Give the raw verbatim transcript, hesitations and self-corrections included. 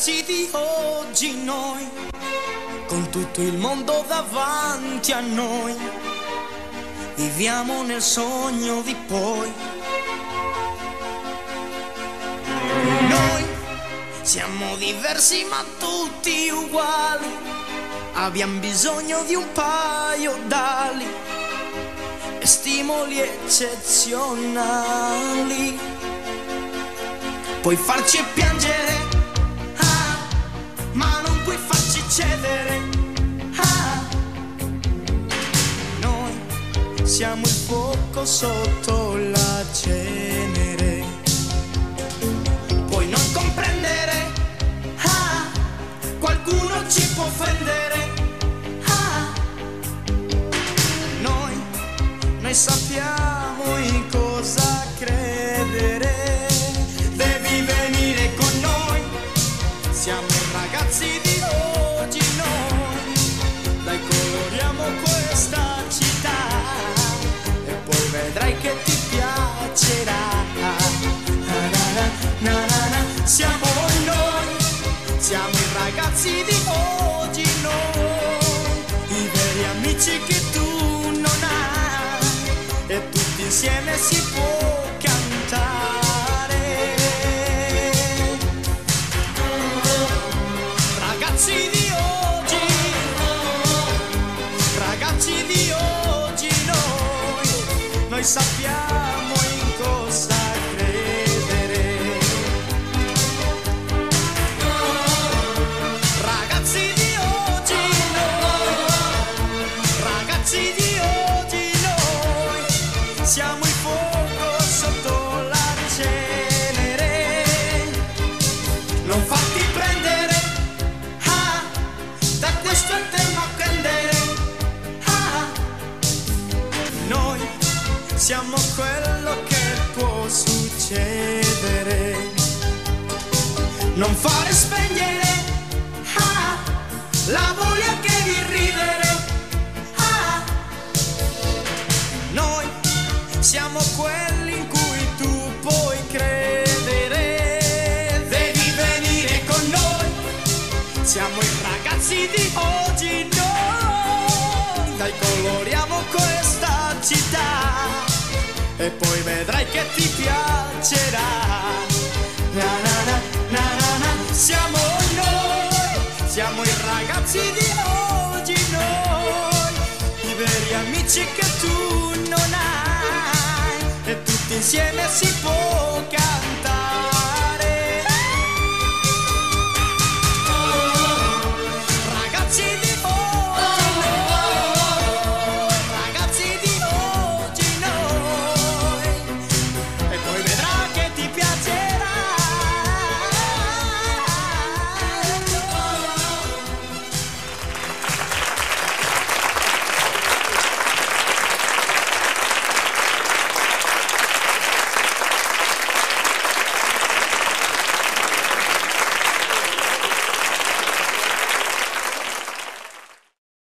ragazzi di oggi noi, con tutto il mondo davanti a noi, viviamo nel sogno di poi. Noi siamo diversi ma tutti uguali, abbiamo bisogno di un paio d'ali e stimoli eccezionali. Puoi farci piangere, ah, ma non puoi farci cedere, ah. Noi siamo il fuoco sotto la cenere. Puoi non comprendere, ah, qualcuno ci può offendere, ah. Noi, noi sappiamo in cosa credere. Siamo i ragazzi di oggi noi, dai coloriamo questa città e poi vedrai che ti piacerà. Na na na na na. Siamo noi, siamo i ragazzi di oggi noi, i veri amici che tu non hai e tutti insieme si può cantare. Ragazzi di oggi, ragazzi di oggi noi, noi sappiamo in cosa credere. Ragazzi di oggi noi, ragazzi di oggi noi, siamo il fuoco sotto la cenere. Non farti prendere da questo eterno prendere, ah. Noi siamo quello che può succedere. Non fare spegnere, ah, la voglia che di ridere, ah. Noi siamo quelli in cui tu puoi credere. Devi venire con noi, siamo i ragazzi di oggi noi, dai coloriamo questa città e poi vedrai che ti piacerà. Na na na na na na. Siamo noi, siamo i ragazzi di oggi noi, i veri amici che tu non hai e tutti insieme si può cantare.